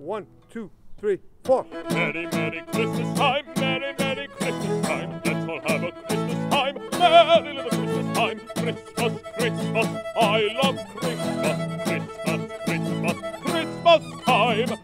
1, 2, 3, 4. Merry, Merry Christmas time, Merry, Merry Christmas time. Let's all have a Christmas time, Merry little Christmas time. Christmas, Christmas, I love Christmas. Christmas, Christmas, Christmas time.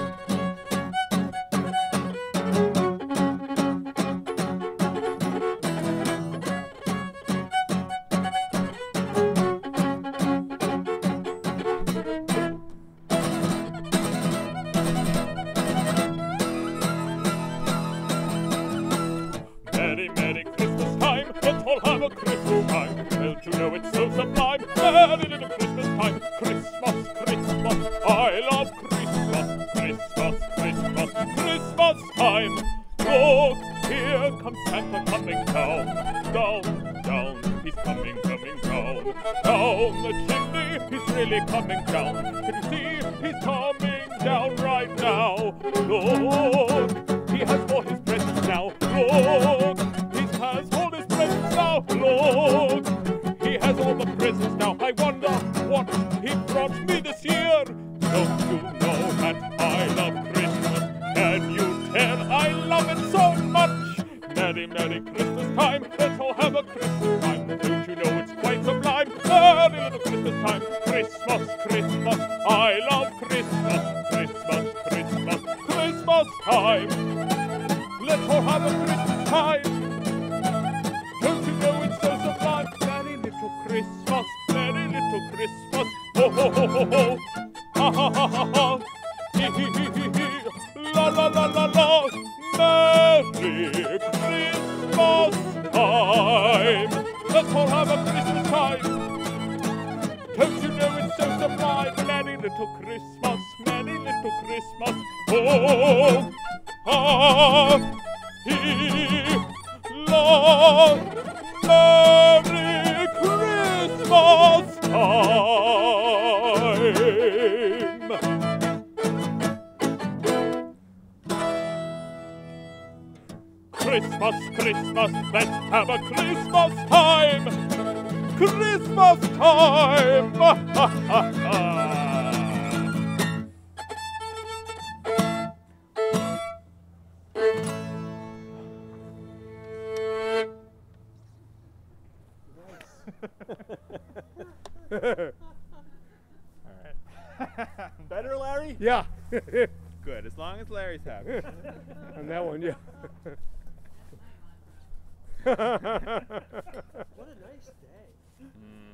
Merry, Merry Christmas time, let's all have a Christmas time. Don't you know it's so sublime, Merry little Christmas time. Christmas, Christmas, I love Christmas. Christmas, Christmas, Christmas time. Look, here comes Santa coming down. Down, down, he's coming, coming down. Down the chimney, he's really coming down. Can you see, he's coming down right now. Look, he has all his presents now. Look, he has all his presents now. Look, he has all the presents now. I wonder what he brought me this year. Don't you know that I love Christmas? Can you tell I love it so much? Merry, Merry Christmas time, let's all have a Christmas time. Don't you know it's quite sublime? Merry little Christmas time. Christmas, Christmas, I love Christmas. Christmas, Christmas, Christmas time. Let's all have a Christmas time. Don't you know it's so sublime? Merry little Christmas, Merry little Christmas. Ho ho ho ho ho. Ha ha ha ha ha. Hee hee hee hee hee. La la la la la. Merry Christmas time. Let's all have a Christmas time. Don't you know it's so sublime? Merry little Christmas, Merry little Christmas. Oh, ah, he, la, Merry Christmas time. Christmas, Christmas, let's have a Christmas time. Christmas time! Ha ha ha ha! Better, Larry? Yeah. Good, as long as Larry's happy. On that one, yeah. What a nice day.